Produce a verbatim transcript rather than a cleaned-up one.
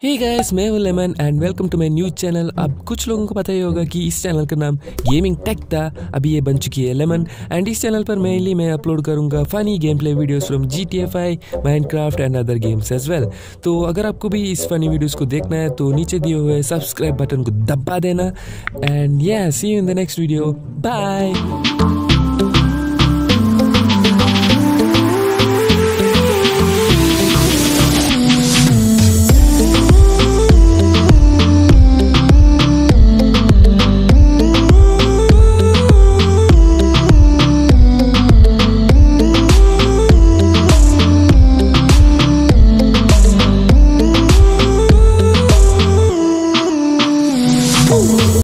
हे guys, मैं हूं Lemon and welcome to my new channel. अब कुछ लोगों को पता ही होगा कि इस चैनल का नाम गेमिंग टेक था, अभी ये बन चुकी है लेमन। एंड इस चैनल पर मेनली मैं अपलोड करूंगा funny game play videos from G T A five, Minecraft and other games as well. तो अगर आपको भी इस फनी वीडियोस को देखना है तो नीचे दिए हुए सब्सक्राइब बटन को दबा देना। And yeah see you in the next video, bye.